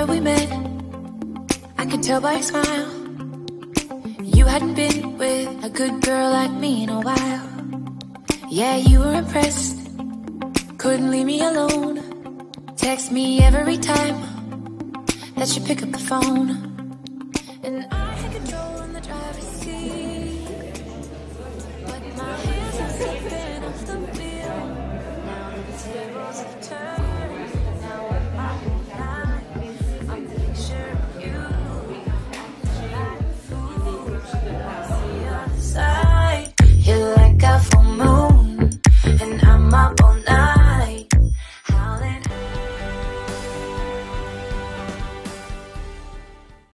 moment we met, I could tell by your smile you hadn't been with a good girl like me in a while. Yeah, you were impressed, couldn't leave me alone. Text me every time that you pick up the phone. And I had control on the driver's seat, but my hands are slipping.